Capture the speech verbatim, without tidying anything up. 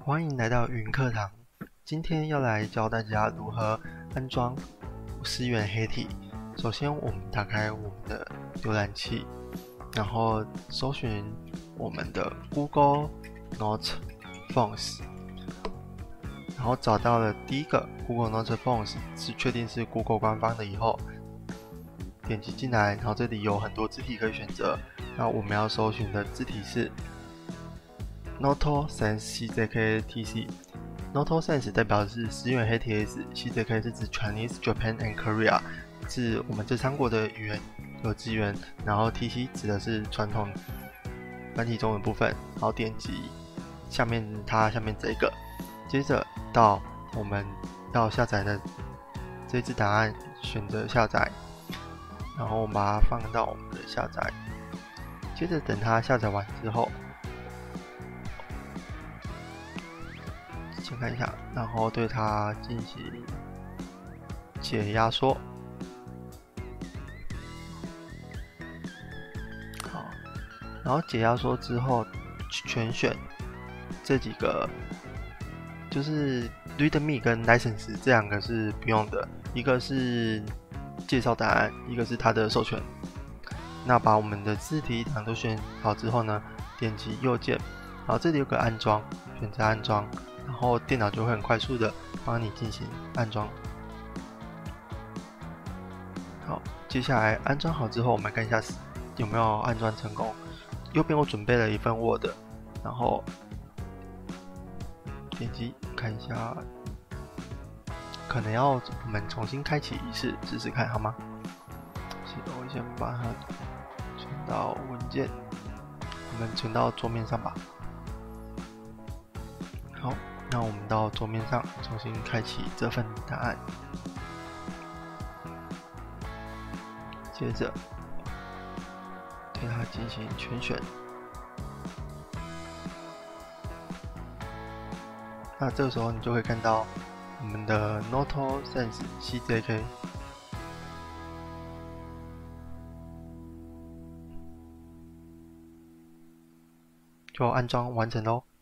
欢迎来到云课堂。今天要来教大家如何安装思源黑体。首先，我们打开我们的浏览器，然后搜寻我们的 Google Notes Phones， 然后找到了第一个 Google Notes Phones， 是确定是 Google 官方的以后，点击进来，然后这里有很多字体可以选择。那我们要搜寻的字体是 NotoSense C J K T C。NotoSense 代表的是思源黑体 S，C J K 是指 Chinese、Japan and Korea， 是我们这三国的语言有资源。然后 T C 指的是传统繁体中文部分。然后点击下面它下面这个，接着到我们要下载的这支档案，选择下载，然后我们把它放到我们的下载。接着等它下载完之后，先看一下，然后对它进行解压缩。好，然后解压缩之后，全选这几个，就是 README 跟 License 这两个是不用的，一个是介绍答案，一个是它的授权。那把我们的字体档都选好之后呢，点击右键，然后这里有个安装，选择安装，然后电脑就会很快速的帮你进行安装。好，接下来安装好之后，我们看一下有没有安装成功。右边我准备了一份 Word， 然后点击看一下，可能要我们重新开启一次试试看，好吗？我先把它存到文件，我们存到桌面上吧。好，那我们到桌面上重新开启这份答案，接着对它进行全选。那这个时候你就会看到我们的 NotoSense C J K。就安装完成喽。